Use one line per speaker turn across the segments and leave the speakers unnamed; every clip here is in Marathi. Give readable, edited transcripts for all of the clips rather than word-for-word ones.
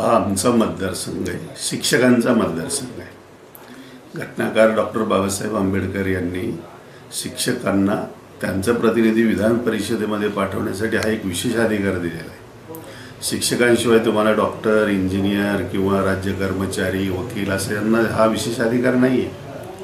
हा आमचा मतदारसंघ आहे, शिक्षकांचा मतदारसंघ आहे. घटनाकार डॉक्टर बाबासाहेब आंबेडकर यांनी शिक्षकांना त्यांचं प्रतिनिधी विधान परिषदेमध्ये पाठवण्यासाठी हा एक विशेष अधिकार दिलेला आहे. शिक्षकांशिवाय तुम्हाला डॉक्टर, इंजिनियर किंवा राज्य कर्मचारी, वकील असं यांना हा विशेष अधिकार नाही आहे.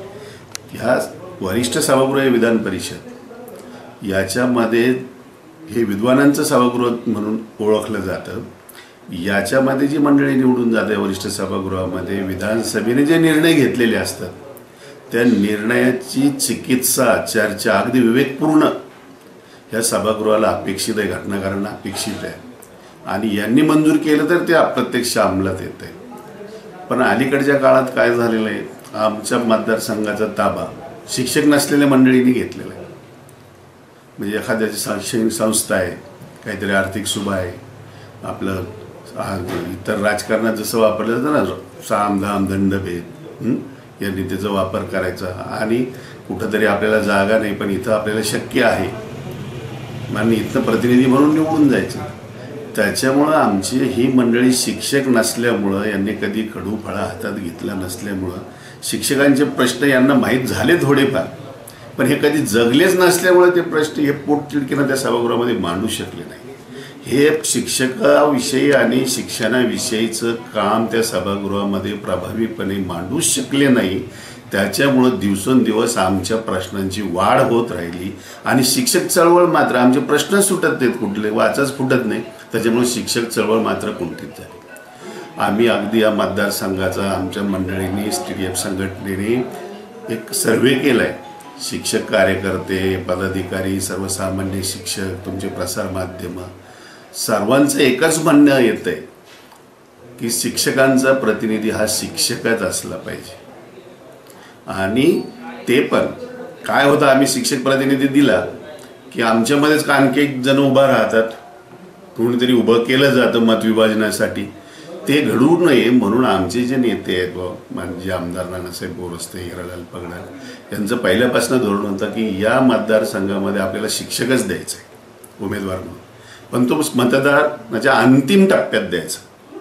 ह्या वरिष्ठ सभागृह आहे विधान परिषद, याच्यामध्ये हे विद्वानांचं सभागृह म्हणून ओळखलं जातं. याच्यामध्ये जी मंडळी निवडून जाते वरिष्ठ सभागृहामध्ये, विधानसभेने जे निर्णय घेतलेले असतात त्या निर्णयाची चिकित्सा, चर्चा अगदी विवेकपूर्ण ह्या सभागृहाला अपेक्षित आहे, घटनाकारांना अपेक्षित आहे. आणि यांनी मंजूर केलं तर ते अप्रत्यक्ष अंमलात येत आहे. पण अलीकडच्या काळात काय झालेलं आहे, आमच्या मतदारसंघाचा ताबा शिक्षक नसलेल्या मंडळींनी घेतलेला आहे. म्हणजे एखाद्याची शैक्षणिक संस्था आहे, काहीतरी आर्थिक सुभा आहे, आपलं इतर राजकारणात जसं वापरलं जातं ना, साम दाम दंडभेद, यांनी त्याचा वापर करायचा. आणि कुठंतरी आपल्याला जागा नाही पण इथं आपल्याला शक्य आहे आणि इथं प्रतिनिधी म्हणून निवडून जायचं. त्याच्यामुळं आमची ही मंडळी शिक्षक नसल्यामुळं, यांनी कधी खडू फळा हातात घेतला नसल्यामुळं शिक्षकांचे प्रश्न यांना माहीत झाले थोडेफार, पण हे कधी जगलेच नसल्यामुळे ते प्रश्न हे पोटतिडकीनं त्या सभागृहामध्ये मांडू शकले नाही. हे शिक्षकाविषयी आणि शिक्षणाविषयीचं काम त्या सभागृहामध्ये प्रभावीपणे मांडूच शकले नाही. त्याच्यामुळं दिवसेंदिवस आमच्या प्रश्नांची वाढ होत राहिली आणि शिक्षक चळवळ मात्र, आमचे प्रश्न सुटत नाहीत, कुठले वाचच फुटत नाही. त्याच्यामुळे शिक्षक चळवळ मात्र कुंठित झाली. आम्ही अगदी या मतदारसंघाचा आमच्या मंडळींनी, TDF संघटनेने एक सर्वे केला आहे. शिक्षक कार्यकर्ते, पदाधिकारी, सर्वसामान्य शिक्षक, तुमचे प्रसारमाध्यमं, सर्वांचं एकच म्हणणं येतं आहे की शिक्षकांचा प्रतिनिधी हा शिक्षकच असला पाहिजे. आणि ते पण काय होतं, आम्ही शिक्षक प्रतिनिधी दिला की आमच्यामध्येच आणखी एक जण उभा राहतात, कोणीतरी उभं केलं जातं मतविभाजनासाठी. ते घडू नये म्हणून आमचे जे नेते आहेत, म्हणजे आमदार नानासाहेब बोरस्ते, हिरालाल पगडाल यांचं पहिल्यापासून धोरण होतं की या मतदारसंघामध्ये आपल्याला शिक्षकच द्यायचं आहे उमेदवार म्हणून, पण तो मतदाराच्या अंतिम टप्प्यात द्यायचा.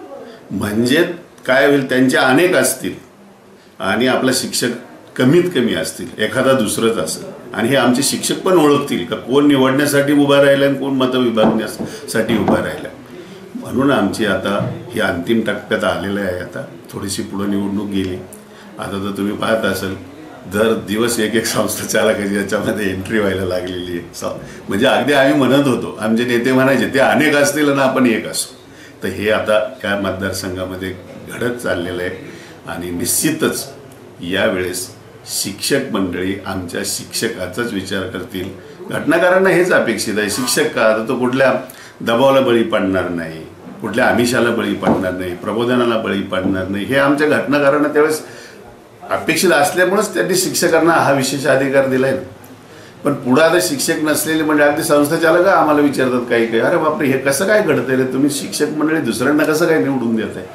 म्हणजे काय होईल, त्यांचे अनेक असतील आणि आपला शिक्षक कमीत कमी असतील, एखादा दुसरंच असेल. आणि हे आमचे शिक्षक पण ओळखतील का कोण निवडण्यासाठी उभा राहिला आणि कोण मतं विभागण्यासाठी उभा राहिला. म्हणून आमची आता ही अंतिम टप्प्यात आलेलं आहे. आता थोडीशी पुढं निवडणूक गेली. आता तर तुम्ही पाहत असाल दर दिवस एक संस्था चालकाची याच्यामध्ये एंट्री व्हायला लागलेली आहे. म्हणजे अगदी आम्ही म्हणत होतो, आमचे नेते म्हणायचे ते अनेक असतील आणि आपण एक असू. तर हे आता या मतदारसंघामध्ये घडत चाललेलं आहे. आणि निश्चितच यावेळेस शिक्षक मंडळी आमच्या शिक्षकाचाच विचार करतील. घटनाकारांना हेच अपेक्षित आहे. शिक्षक का, तर तो कुठल्या दबावाला बळी पडणार नाही, कुठल्या आमिषाला बळी पडणार नाही, प्रबोधनाला बळी पडणार नाही, हे आमच्या घटनाकारांना त्यावेळेस अपेक्षित असल्यामुळेच त्यांनी शिक्षकांना हा विशेष अधिकार दिला आहे. पण पुढं आता शिक्षक नसलेले म्हणजे अगदी संस्था चालक आम्हाला विचारतात काही काही, अरे बापरे हे कसं काय घडतंय रे, तुम्ही शिक्षक मंडळी दुसऱ्यांना कसं काय निवडून देत आहे.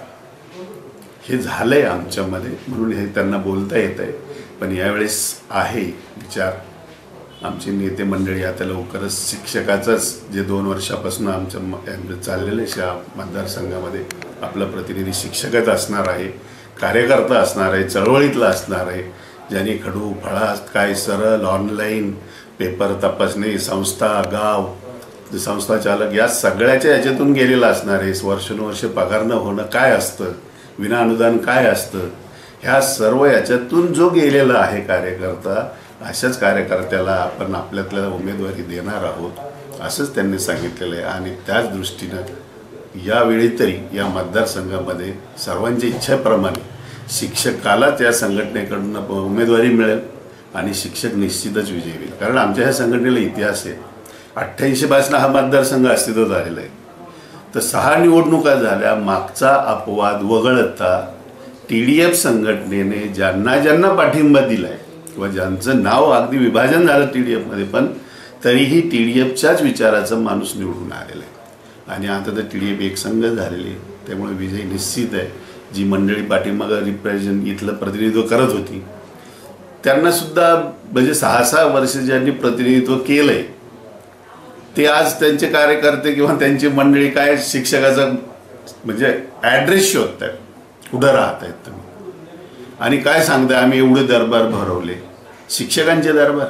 हे झालंय आमच्यामध्ये, म्हणून हे त्यांना बोलता येत आहे. पण यावेळेस आहे विचार, आमची नेते मंडळी आता लवकरच शिक्षकाचंच जे 2 वर्षापासून आमच्या चाललेलं आहे मतदारसंघामध्ये, आपला प्रतिनिधी शिक्षकच असणार आहे, कार्यकर्ता असणार आहे, चळवळीतला असणार आहे, ज्यांनी खडू फळा काय सरळ ऑनलाईन पेपर तपासणी, संस्था, गाव, संस्था चालक या सगळ्याच्या याच्यातून गेलेला असणार आहे. वर्षानुवर्ष पगार न होणं काय असतं, विना अनुदान काय असतं, ह्या सर्व याच्यातून जो गेलेला आहे कार्यकर्ता, अशाच कार्यकर्त्याला आपण आपल्यातल्या उमेदवारी देणार आहोत असंच त्यांनी सांगितलेलं आहे. आणि त्याच दृष्टीनं यावेळी तरी या मतदारसंघामध्ये सर्वांच्या इच्छेप्रमाणे शिक्षकाला त्या संघटनेकडून उमेदवारी मिळेल आणि शिक्षक निश्चितच विजयी होईल. कारण आमच्या ह्या संघटनेला इतिहास आहे. 88 पासून हा मतदारसंघ अस्तित्वात आलेला आहे. तर 6 निवडणुका झाल्या. मागचा अपवाद वगळता TDF संघटनेने ज्यांना ज्यांना पाठिंबा दिला आहे किंवा ज्यांचं नाव अगदी विभाजन झालं TDFमध्ये, पण तरीही TDFच्याच विचाराचा माणूस निवडून आलेला आहे. आणि आता तर TDF एक संघ झालेली आहे. त्यामुळे विजय निश्चित आहे. जी मंडळी पाठीमागं रिप्रेझेंट इथलं प्रतिनिधित्व करत होती त्यांनासुद्धा म्हणजे 6-6 वर्ष ज्यांनी प्रतिनिधित्व केलं आहे ते आज त्यांचे कार्यकर्ते किंवा त्यांची मंडळी काय शिक्षकाचा म्हणजे ॲड्रेस शोधतायत, कुठं राहतायत तुम्ही आणि काय सांगताय आम्ही एवढे दरबार भरवले. शिक्षकांचे दरबार,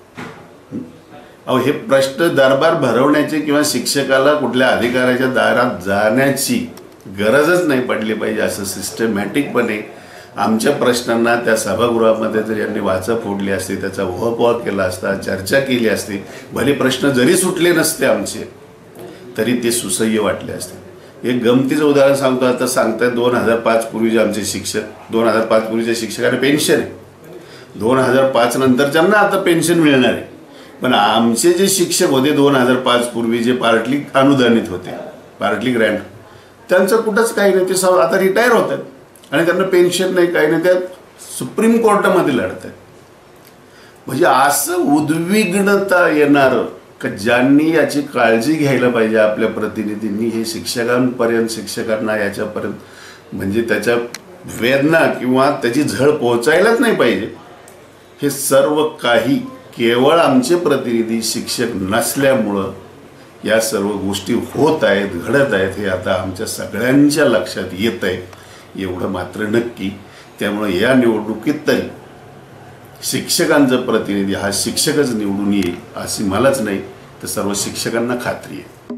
अहो हे प्रश्न दरबार भरवण्याचे किंवा शिक्षकाला कुठल्या अधिकाऱ्याच्या दारात जाण्याची गरजच नाही पडली पाहिजे. असं सिस्टमॅटिकपणे आमच्या प्रश्नांना त्या सभागृहामध्ये जर यांनी वाचा फोडली असती, त्याचा उहापोह केला असता, चर्चा केली असती, भले प्रश्न जरी सुटले नसते आमचे तरी ते सुसह्य वाटले असते. एक गमतीचं उदाहरण सांगतो. आता सांगताय 2005 पूर्वीचे आमचे शिक्षक, 2005 पूर्वीच्या शिक्षकांना पेन्शन आहे, 2005 नंतरच्यांना आता पेन्शन मिळणार आहे. पण आमचे जे शिक्षक होते 2005 पूर्वी जे पार्टली अनुदानित होते, पार्टली ग्रँट, त्यांचं कुठंच काही नाही. ते आता रिटायर होत आहेत आणि त्यांना पेन्शन नाही, काही नाही, त्या सुप्रीम कोर्टामध्ये लढत आहेत. म्हणजे असं उद्विग्नता येणारं का ज्यांनी याची काळजी घ्यायला पाहिजे आपल्या प्रतिनिधींनी, हे शिक्षकांपर्यंत, शिक्षकांना याच्यापर्यंत म्हणजे त्याच्या वेदना किंवा त्याची झळ पोहोचायलाच नाही पाहिजे. हे सर्व काही केवळ आमचे प्रतिनिधी शिक्षक नसल्यामुळं या सर्व गोष्टी होत आहेत, घडत आहेत, हे आता आमच्या सगळ्यांच्या लक्षात येत आहे, एवढं मात्र नक्की. त्यामुळे या निवडणुकीत तरी शिक्षकांचा प्रतिनिधी हा शिक्षकच निवडून येईल अशी मलाच नाही तर सर्व शिक्षकांना खात्री आहे.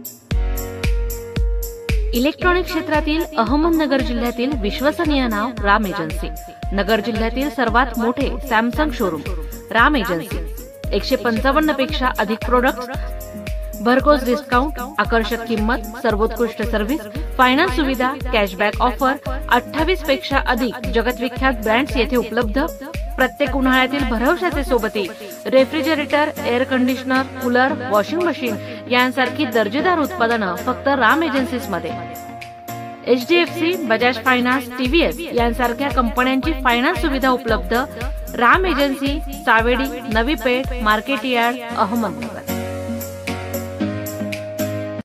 इलेक्ट्रॉनिक क्षेत्रातील अहमदनगर जिल्ह्यातील विश्वसनीय नाव राम एजन्सी. नगर जिल्ह्यातील सर्वात मोठे सॅमसंग शोरूम राम एजन्सी. 155 पेक्षा अधिक प्रोडक्ट्स, भरघोस डिस्काउंट, आकर्षक किंमत, सर्वोत्कृष्ट सर्व्हिस, फायनान्स सुविधा, कॅशबॅक ऑफर, 28 पेक्षा अधिक जगतविख्यात ब्रँड्स येथे उपलब्ध. प्रत्येक उन्हाळ्यातील भरवशाचे सोबती refrigerator, air conditioner, cooler, washing machine यांसारखी दर्जेदार उत्पादनं फक्त राम एजन्सीज मध्ये. HDFC, बजाज फायनान्स, TVS यांसारख्या कंपन्यांची फायनान्स सुविधा उपलब्ध. Ram agency, Savedi, Navi Peth, market yard, Ahmednagar.